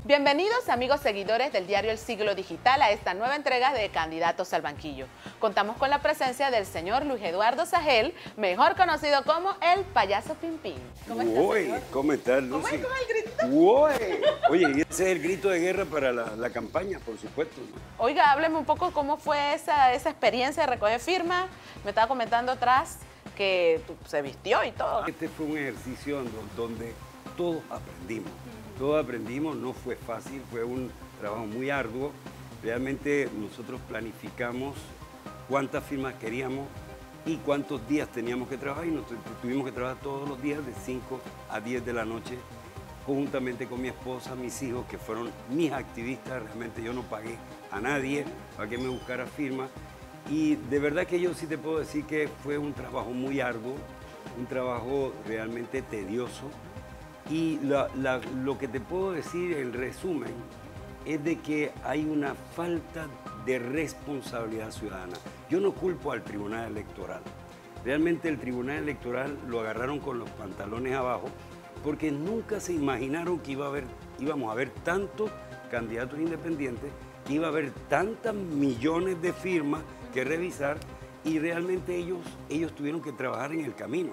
Bienvenidos amigos seguidores del diario El Siglo Digital a esta nueva entrega de Candidatos al Banquillo. Contamos con la presencia del señor Luis Eduardo Sajel, mejor conocido como el Payaso Pimpín. ¿Cómo estás, señor? ¿Cómo estás, Lucy? ¿Cómo es el gritito? Oye, y ese es el grito de guerra para la campaña, por supuesto, ¿no? Oiga, hábleme un poco cómo fue esa experiencia de recoger firmas. Me estaba comentando atrás que se vistió y todo. Este fue un ejercicio donde todos aprendimos. Todos aprendimos, no fue fácil, fue un trabajo muy arduo. Realmente nosotros planificamos cuántas firmas queríamos y cuántos días teníamos que trabajar, y nosotros tuvimos que trabajar todos los días de 5 a 10 de la noche, conjuntamente con mi esposa, mis hijos, que fueron mis activistas. Realmente yo no pagué a nadie para que me buscara firmas. Y de verdad que yo sí te puedo decir que fue un trabajo muy arduo, un trabajo realmente tedioso. Y lo que te puedo decir, el resumen, es de que hay una falta de responsabilidad ciudadana. Yo no culpo al Tribunal Electoral. Realmente el Tribunal Electoral lo agarraron con los pantalones abajo porque nunca se imaginaron que íbamos a ver tantos candidatos independientes, que iba a haber tantas millones de firmas que revisar, y realmente ellos tuvieron que trabajar en el camino,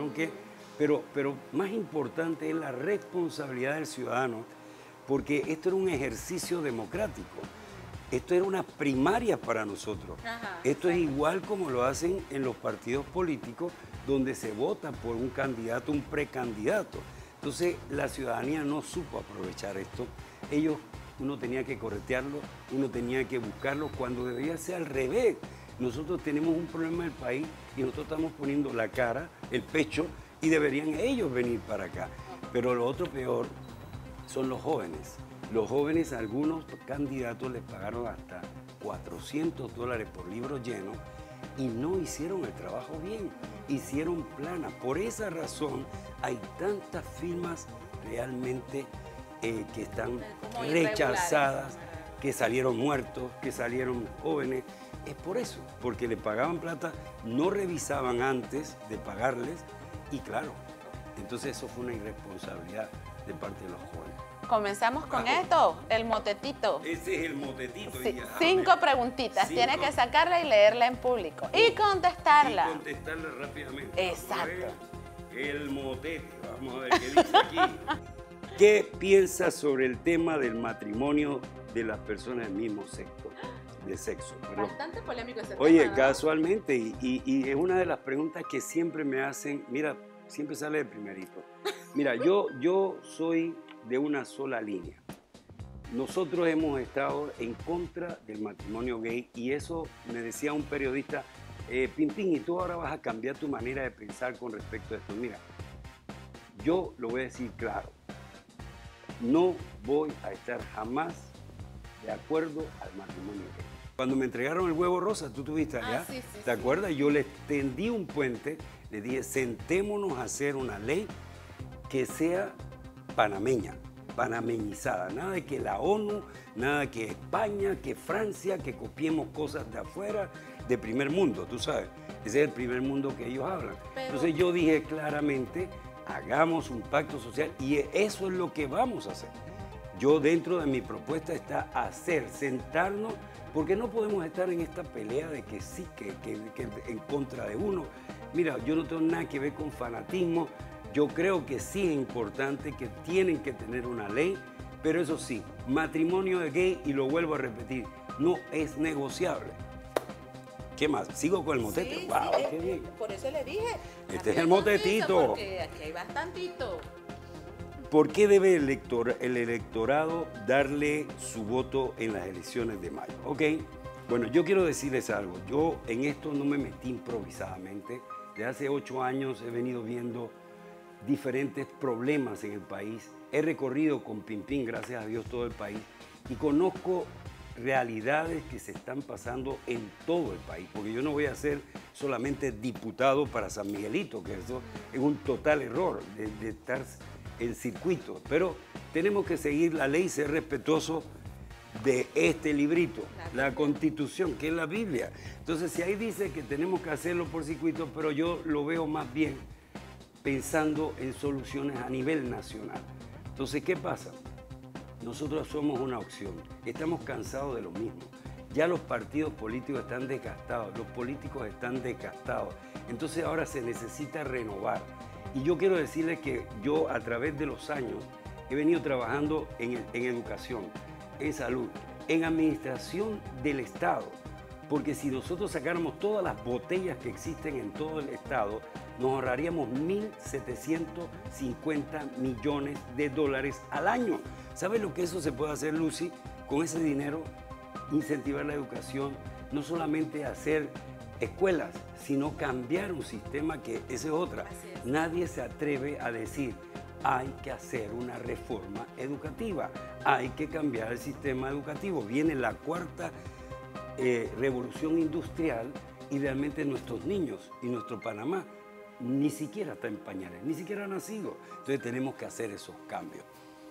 pero más importante es la responsabilidad del ciudadano, porque esto era un ejercicio democrático. Esto era una primaria para nosotros. Esto es igual como lo hacen en los partidos políticos, donde se vota por un candidato, un precandidato. Entonces, la ciudadanía no supo aprovechar esto. Uno tenía que corretearlo, uno tenía que buscarlo, cuando debería ser al revés. Nosotros tenemos un problema en el país y nosotros estamos poniendo la cara, el pecho, y deberían ellos venir para acá. Pero lo otro peor son los jóvenes. Los jóvenes, algunos candidatos les pagaron hasta $400 por libro lleno y no hicieron el trabajo bien, hicieron planas. Por esa razón hay tantas firmas realmente que están rechazadas, que salieron muertos, que salieron jóvenes. Es por eso, porque le pagaban plata, no revisaban antes de pagarles, y claro, entonces eso fue una irresponsabilidad de parte de los jóvenes. Comenzamos con esto, el motetito. Ese es el motetito. Sí, 5 preguntitas, tiene que sacarla y leerla en público. Y contestarla. Y contestarla rápidamente. Exacto. El motete, vamos a ver qué dice aquí. ¿Qué piensas sobre el tema del matrimonio de las personas del mismo sexo? Bastante polémico ese tema. Oye, casualmente, y es una de las preguntas que siempre me hacen. Mira, siempre sale de primerito. Mira, yo soy de una sola línea. Nosotros hemos estado en contra del matrimonio gay, y eso me decía un periodista, Pimpín, y tú ahora vas a cambiar tu manera de pensar con respecto a esto. Mira, yo lo voy a decir claro, no voy a estar jamás de acuerdo al matrimonio gay. Cuando me entregaron el huevo rosa, tú tuviste allá, sí, ¿te acuerdas? Yo les tendí un puente, les dije, sentémonos a hacer una ley que sea panameña, panameñizada. Nada de que la ONU, nada que España, que Francia, que copiemos cosas de afuera, de primer mundo, tú sabes. Ese es el primer mundo que ellos hablan. Entonces yo dije claramente, hagamos un pacto social, y eso es lo que vamos a hacer. Yo, dentro de mi propuesta está sentarnos, porque no podemos estar en esta pelea de que sí, que en contra de uno. Mira, yo no tengo nada que ver con fanatismo. Yo creo que sí es importante, que tienen que tener una ley, pero eso sí, matrimonio de gay, y lo vuelvo a repetir, no es negociable. ¿Qué más? ¿Sigo con el motete? Sí, ¡Wow! sí, ¡Qué bien! Por eso le dije. Este es el motetito. Porque aquí hay bastantito. ¿Por qué debe el electorado darle su voto en las elecciones de mayo? Ok, bueno, yo quiero decirles algo. Yo en esto no me metí improvisadamente. Desde hace 8 años he venido viendo diferentes problemas en el país. He recorrido con Pimpín, gracias a Dios, todo el país, y conozco realidades que se están pasando en todo el país, porque yo no voy a ser solamente diputado para San Miguelito, que eso es un total error de estar en circuito, pero tenemos que seguir la ley, ser respetuosos de este librito, la Constitución, que es la Biblia. Entonces, si ahí dice que tenemos que hacerlo por circuito, pero yo lo veo más bien pensando en soluciones a nivel nacional. Entonces, ¿qué pasa? nosotros somos una opción. Estamos cansados de lo mismo. Ya los partidos políticos están desgastados, los políticos están desgastados. Entonces ahora se necesita renovar. Y yo quiero decirles que yo a través de los años he venido trabajando en educación, en salud, en administración del Estado. Porque si nosotros sacáramos todas las botellas que existen en todo el Estado, nos ahorraríamos 1.750 millones de dólares al año. ¿Sabes lo que eso se puede hacer, Lucy? Con ese dinero, incentivar la educación, no solamente hacer escuelas, sino cambiar un sistema que esa es otra. Nadie se atreve a decir, hay que hacer una reforma educativa, hay que cambiar el sistema educativo. Viene la cuarta revolución industrial y realmente nuestros niños y nuestro Panamá ni siquiera está en pañales, ni siquiera ha nacido. Entonces tenemos que hacer esos cambios.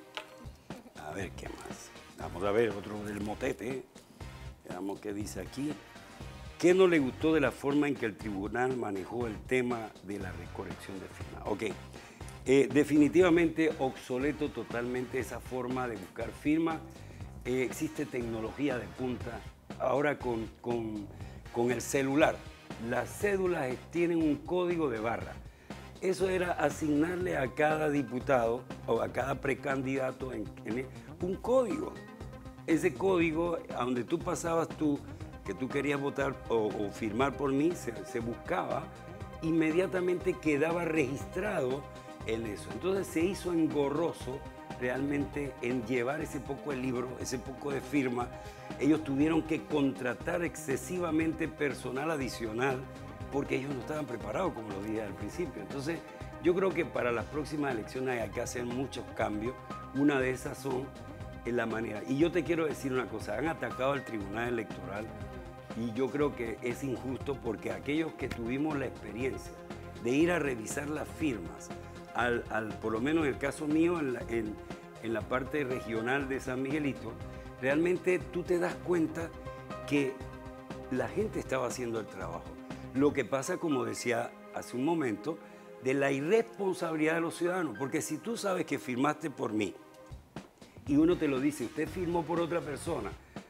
A ver qué más. Vamos a ver otro del motete. Veamos qué dice aquí. ¿Qué no le gustó de la forma en que el tribunal manejó el tema de la recolección de firmas? Ok. Definitivamente obsoleto totalmente esa forma de buscar firmas. Existe tecnología de punta. Ahora con el celular, las cédulas tienen un código de barra. Eso era asignarle a cada diputado o a cada precandidato un código. Ese código, a donde tú pasabas que tú querías votar o firmar por mí, se buscaba, inmediatamente quedaba registrado en eso. Entonces se hizo engorroso realmente en llevar ese poco de libro, ese poco de firma. Ellos tuvieron que contratar excesivamente personal adicional porque ellos no estaban preparados, como lo dije al principio. Entonces, yo creo que para las próximas elecciones hay que hacer muchos cambios. Una de esas son en la manera. Y yo te quiero decir una cosa, han atacado al Tribunal Electoral y yo creo que es injusto porque aquellos que tuvimos la experiencia de ir a revisar las firmas, por lo menos en el caso mío, en la parte regional de San Miguelito, realmente tú te das cuenta que la gente estaba haciendo el trabajo. Lo que pasa, como decía hace un momento, de la irresponsabilidad de los ciudadanos, porque si tú sabes que firmaste por mí y uno te lo dice, usted firmó por otra persona,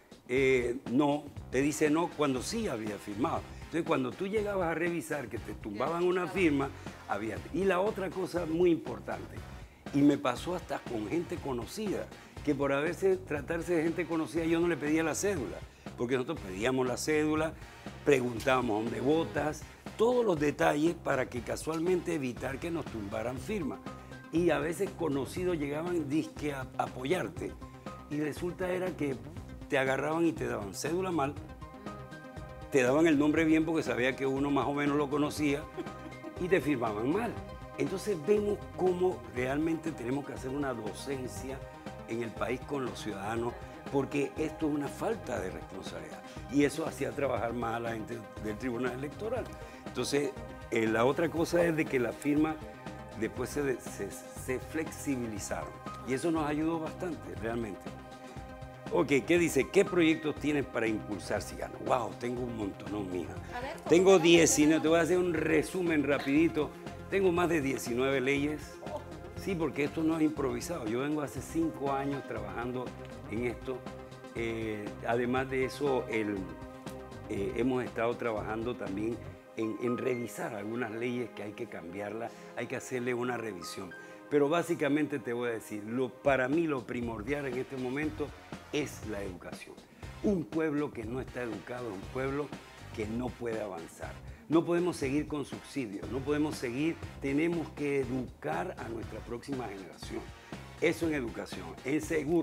no, te dice no cuando sí había firmado. Entonces, cuando tú llegabas a revisar que te tumbaban una firma, había... Y la otra cosa muy importante, y me pasó hasta con gente conocida, que por tratarse de gente conocida yo no le pedía la cédula, porque nosotros pedíamos la cédula, preguntábamos dónde votas, todos los detalles para que casualmente evitar que nos tumbaran firmas. Y a veces conocidos llegaban disque a apoyarte, y resulta era que te agarraban y te daban cédula mal, te daban el nombre bien porque sabía que uno más o menos lo conocía y te firmaban mal. Entonces vemos cómo realmente tenemos que hacer una docencia en el país con los ciudadanos porque esto es una falta de responsabilidad y eso hacía trabajar más a la gente del Tribunal Electoral. Entonces, la otra cosa es de que las firmas después se flexibilizaron y eso nos ayudó bastante realmente. Ok, ¿qué dice? ¿Qué proyectos tienes para impulsar si gano? Wow, tengo un montón, no, mija. Tengo 19, te voy a hacer un resumen rapidito. Tengo más de 19 leyes. Sí, porque esto no es improvisado. Yo vengo hace 5 años trabajando en esto. Además de eso, hemos estado trabajando también en revisar algunas leyes que hay que cambiarlas, hay que hacerle una revisión. Pero básicamente te voy a decir, para mí lo primordial en este momento es la educación. Un pueblo que no está educado es un pueblo que no puede avanzar. No podemos seguir con subsidios, no podemos seguir, tenemos que educar a nuestra próxima generación. Eso en educación, en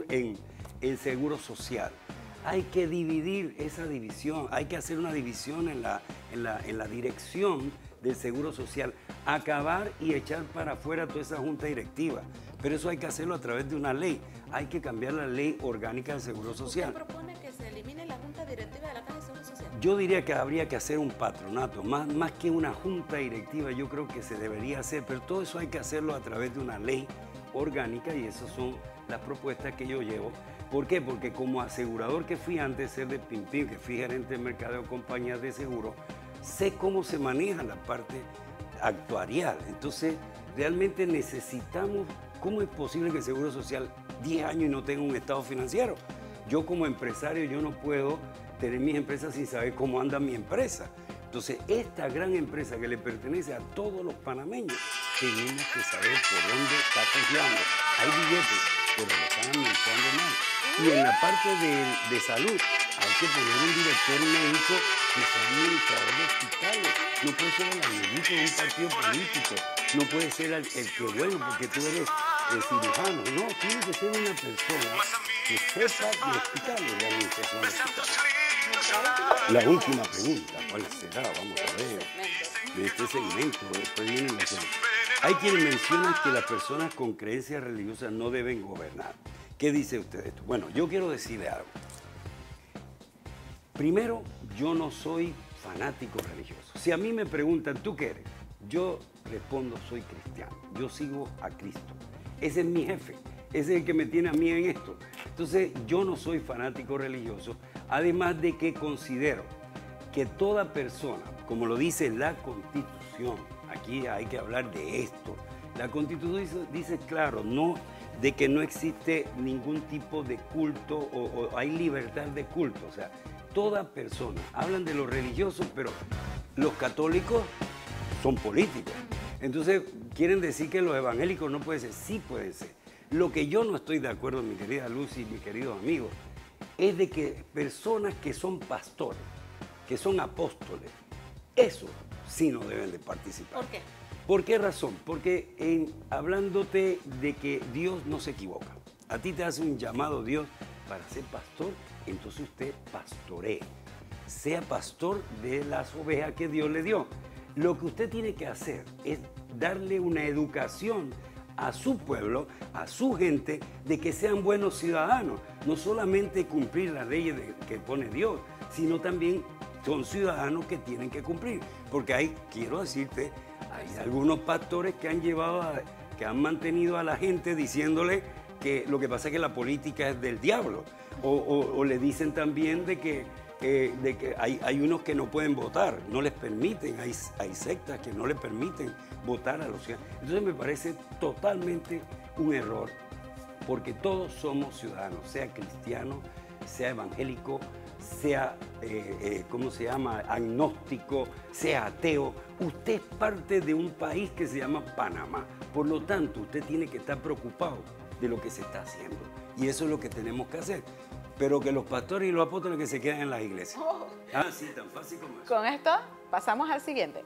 seguro social. Hay que dividir esa división, hay que hacer una división en la dirección del seguro social, acabar y echar para afuera toda esa junta directiva. Pero eso hay que hacerlo a través de una ley. Hay que cambiar la ley orgánica del Seguro Social. ¿Usted propone que se elimine la junta directiva de la Caja de Seguro Social? Yo diría que habría que hacer un patronato, más que una junta directiva, yo creo que se debería hacer, pero todo eso hay que hacerlo a través de una ley orgánica y esas son las propuestas que yo llevo. ¿Por qué? Porque como asegurador que fui antes de ser de Pimpín, que fui gerente de mercadeo de compañías de seguro, sé cómo se maneja la parte actuarial. Entonces, realmente necesitamos, ¿cómo es posible que el Seguro Social 10 años y no tengo un estado financiero. Yo como empresario, yo no puedo tener mis empresas sin saber cómo anda mi empresa. Entonces, esta gran empresa que le pertenece a todos los panameños, tenemos que saber por dónde está confiando. Hay billetes, pero lo están administrando mal. Y en la parte de salud, hay que poner un director médico que sea administrador de hospitales. No puede ser el amiguito de un partido político. No puede ser el que, bueno, porque tú eres cirujano. No, tiene que ser una persona que sepa de hospitales, de administración de hospitales. La última pregunta, ¿cuál será? Vamos a ver. De este segmento, después vienen las otras. Hay quienes mencionan que las personas con creencias religiosas no deben gobernar. ¿Qué dice usted de esto? Bueno, yo quiero decirle algo. Primero, yo no soy fanático religioso. Si a mí me preguntan, ¿tú qué eres? Yo respondo, soy cristiano. Yo sigo a Cristo. Ese es mi jefe. Ese es el que me tiene a mí en esto. Entonces, yo no soy fanático religioso, además de que considero que toda persona, como lo dice la Constitución, aquí hay que hablar de esto, la Constitución dice claro, no, de que no existe ningún tipo de culto o hay libertad de culto, o sea, toda persona, hablan de los religiosos, pero los católicos son políticos. Entonces, quieren decir que los evangélicos no pueden ser, sí pueden ser. Lo que yo no estoy de acuerdo, mi querida Lucy y mis queridos amigos, es de que personas que son pastores, que son apóstoles, eso sí no deben de participar. ¿Por qué? ¿Por qué razón? Porque hablándote de que Dios no se equivoca, a ti te hace un llamado Dios para ser pastor, entonces usted pastoree, sea pastor de las ovejas que Dios le dio. Lo que usted tiene que hacer es darle una educación a su pueblo, a su gente, de que sean buenos ciudadanos. No solamente cumplir las leyes que pone Dios, sino también son ciudadanos que tienen que cumplir. Porque hay, quiero decirte, hay algunos pastores que han que han mantenido a la gente diciéndole que lo que pasa es que la política es del diablo. O le dicen también de que hay unos que no pueden votar, no les permiten, hay sectas que no les permiten votar a los ciudadanos. Entonces me parece totalmente un error, porque todos somos ciudadanos, sea cristiano, sea evangélico, sea, ¿cómo se llama?, agnóstico, sea ateo. Usted es parte de un país que se llama Panamá. Por lo tanto, usted tiene que estar preocupado de lo que se está haciendo. Y eso es lo que tenemos que hacer. Pero que los pastores y los apóstoles que se queden en las iglesias. Oh. Ah, sí, tan fácil como eso. Con esto pasamos al siguiente.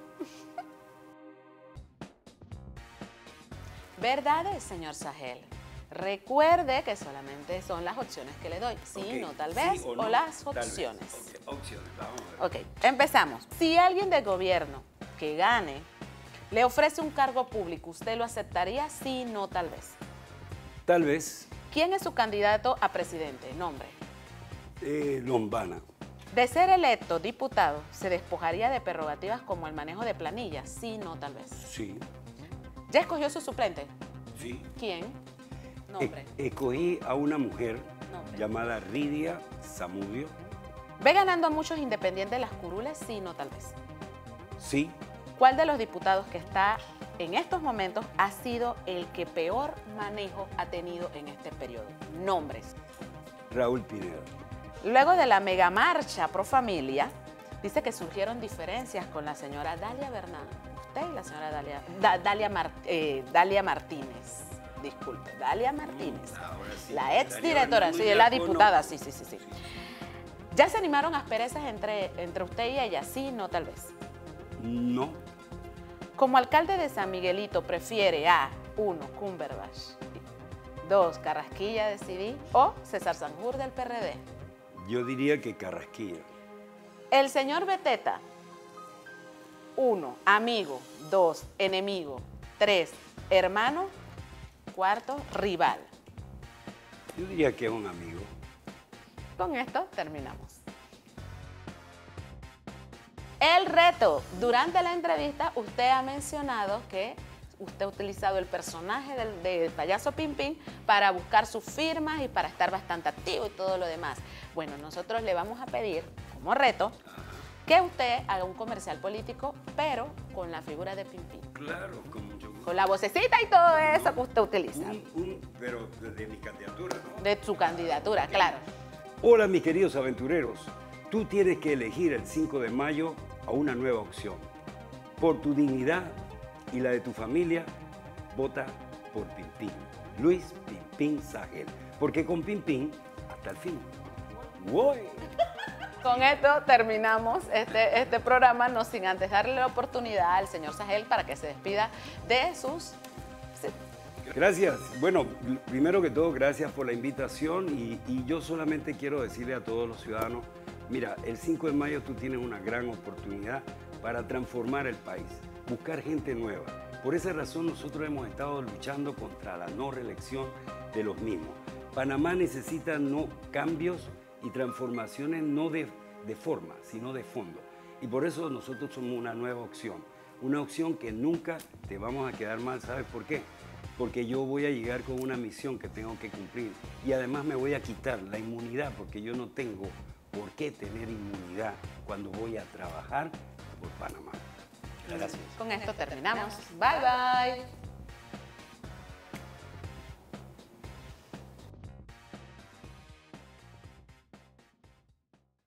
¿Verdades, señor Sahel? Recuerde que solamente son las opciones que le doy. Sí, Okay. no, tal vez, sí, o, no, o las tal vez. opciones. Okay. Opciones, vamos a ver. Ok, empezamos. Si alguien del gobierno que gane le ofrece un cargo público, ¿usted lo aceptaría? Sí, no, tal vez. Tal vez ¿Quién es su candidato a presidente? Nombre. Lombana. De ser electo diputado, ¿se despojaría de prerrogativas como el manejo de planillas? Sí, no, tal vez. Sí, ¿Ya escogió su suplente? sí. ¿Quién? Nombre. Escogí a una mujer Nombre. llamada Ridia Zamudio. ¿Ve ganando a muchos independientes las curules? Sí, no, tal vez. Sí, ¿Cuál de los diputados que está en estos momentos ha sido el que peor manejo ha tenido en este periodo? Nombres. Raúl Pineda. Luego de la megamarcha pro familia, dice que surgieron diferencias con la señora Dalia Bernal. Usted y la señora Dalia Martínez. Disculpe, Dalia Martínez. Ahora sí. La ex Dalia directora, Bernal, sí, no la la diputada, sí, conozco. sí. ¿Ya se animaron asperezas entre usted y ella? Sí, no, tal vez. No, Como alcalde de San Miguelito, prefiere a 1. Cumberbatch, 2. Carrasquilla de CD o César Sanjur del PRD. yo diría que Carrasquilla. El señor Beteta, 1. Amigo, 2. Enemigo, 3. Hermano, 4. Rival. Yo diría que es un amigo. Con esto terminamos. El reto. Durante la entrevista usted ha mencionado que usted ha utilizado el personaje del payaso Pimpín para buscar sus firmas y para estar bastante activo y todo lo demás. Bueno, nosotros le vamos a pedir como reto que usted haga un comercial político, pero con la figura de Pimpín. Claro, con mucho gusto. con la vocecita y todo eso que usted utiliza. Pero de mi candidatura, ¿no? De su candidatura, claro. Hola, mis queridos aventureros. Tú tienes que elegir el 5 de mayo a una nueva opción. Por tu dignidad y la de tu familia, vota por Pimpín. Luis Pimpín Sagel. Porque con Pimpín, hasta el fin. ¡Voy! Con esto terminamos este programa, no sin antes darle la oportunidad al señor Sagel para que se despida de sus... Gracias. Bueno, primero que todo, gracias por la invitación y yo solamente quiero decirle a todos los ciudadanos, mira, el 5 de mayo tú tienes una gran oportunidad para transformar el país, buscar gente nueva. Por esa razón nosotros hemos estado luchando contra la no reelección de los mismos. Panamá necesita no cambios y transformaciones no de forma, sino de fondo. Y por eso nosotros somos una nueva opción. Una opción que nunca te vamos a quedar mal. ¿Sabes por qué? Porque yo voy a llegar con una misión que tengo que cumplir. Y además me voy a quitar la inmunidad, porque yo no tengo por qué tener inmunidad cuando voy a trabajar por Panamá. Gracias. Con esto terminamos. Bye, bye.